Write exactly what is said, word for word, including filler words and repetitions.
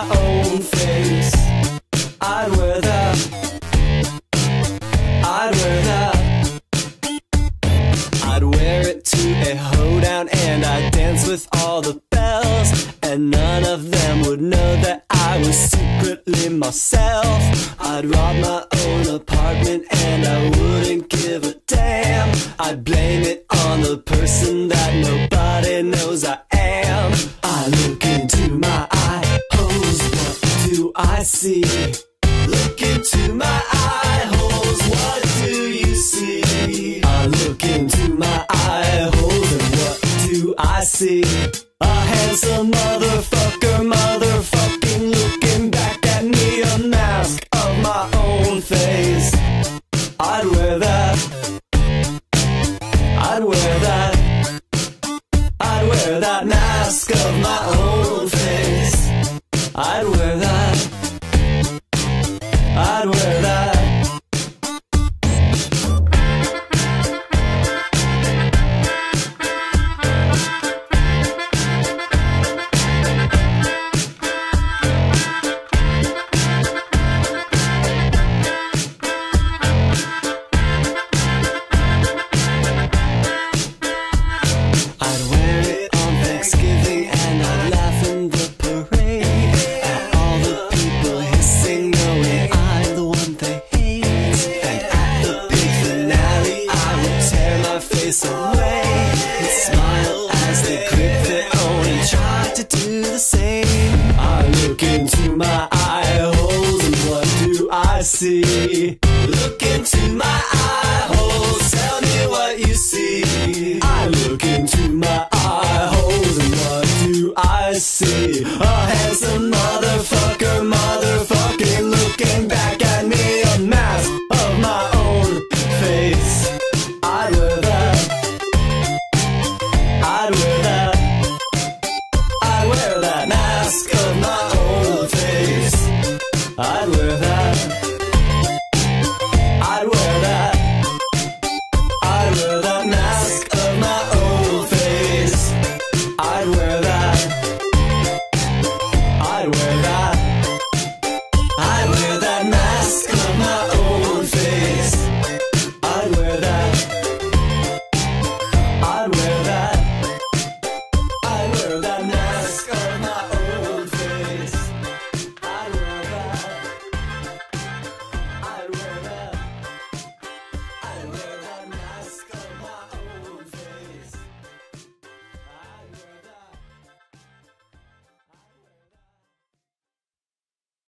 my own face. I'd wear that. I'd wear that. I'd wear it to a hoedown and I'd dance with all the bells, and none of them would know that I was secretly myself. I'd rob my own apartment and I wouldn't give a damn. I'd blame it on the person that nobody knows I am. I look into my eye holes, what do I see? Look into my eye holes, what do you see? I look into my eye holes and what do I see? A handsome motherfucker, motherfucking looking back at me, a mask of my own face. I'd wear that. I'd wear that. I'd wear that mask of my own face. I'd wear that. I'd wear that. I'd wear it on Thanksgiving and I'd laugh in the parade at all the people hissing, knowing I'm the one they hate. And at the big finale I would tear my face away and smile as they grip their own and try to do the same. I look into my eye holes and what do I see?